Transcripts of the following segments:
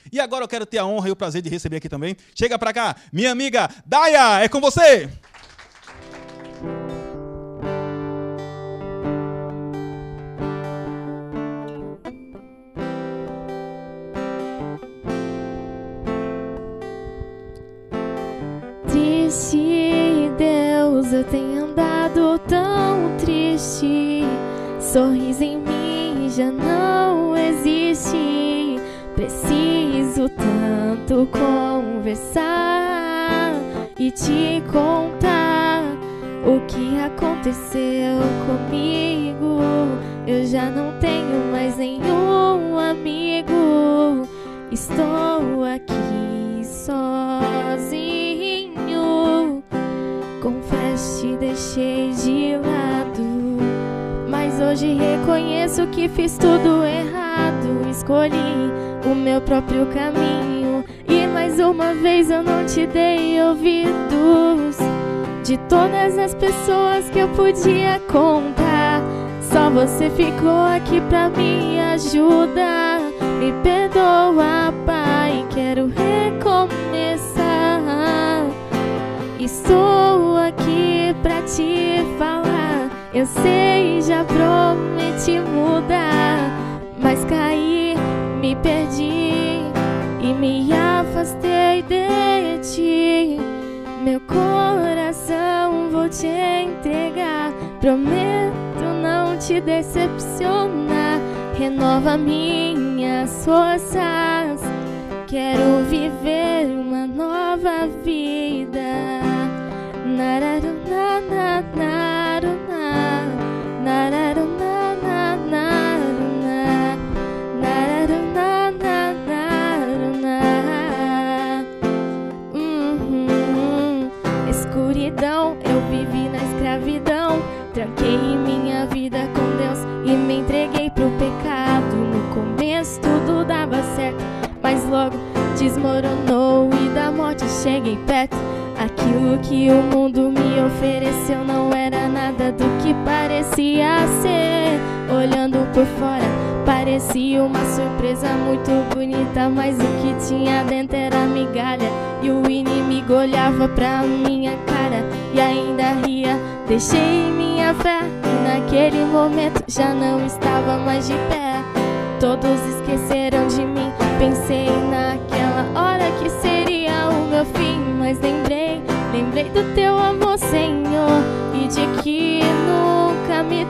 E agora eu quero ter a honra e o prazer de receber aqui também. Chega pra cá, minha amiga Daia, é com você! Triste, Deus, eu tenho andado tão triste. Sorriso em mim já não existe. Preciso tanto conversar e te contar o que aconteceu comigo. Eu já não tenho mais nenhum amigo. Estou aqui sozinho. Confesso, te deixei de lado, mas hoje reconheço que fiz tudo errado. Escolhi o meu próprio caminho e mais uma vez eu não te dei ouvidos. De todas as pessoas que eu podia contar, só você ficou aqui pra me ajudar. Me perdoa, Pai, quero recomeçar. Estou aqui pra te falar. Eu sei, já prometi mudar, mas caí, me perdi e me afastei de ti. Meu coração vou te entregar. Prometo não te decepcionar. Renova minhas forças. Quero viver uma nova vida. Nararuna, nararuna, nararuna, nararuna, nararuna, nararuna. Escuridão, eu vivi na escravidão. Tranquei minha vida com Deus e me entreguei pro pecado. No começo tudo dava certo, mas logo desmoronou e da morte cheguei perto. Aquilo que o mundo me ofereceu não era nada do que parecia ser. Olhando por fora parecia uma surpresa muito bonita, mas o que tinha dentro era migalha. E o inimigo olhava pra minha cara e ainda ria. Deixei minha fé e naquele momento já não estava mais de pé. Todos esqueceram de mim. Pensei naquela hora que seria o meu fim, mas lembrei do teu amor, Senhor, e de que nunca me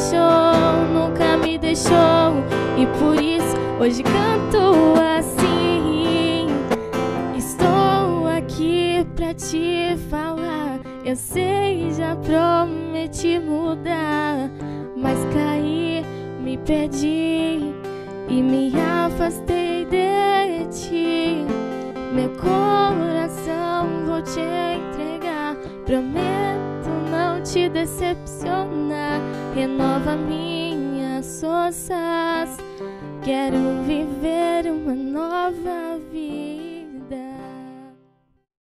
deixou, e por isso hoje canto assim. Estou aqui pra te falar. Eu sei, já prometi mudar, mas caí, me perdi e me afastei de ti. Meu coração vou te entregar. Prometo não te decepcionar. Renova minhas forças. Quero viver uma nova vida.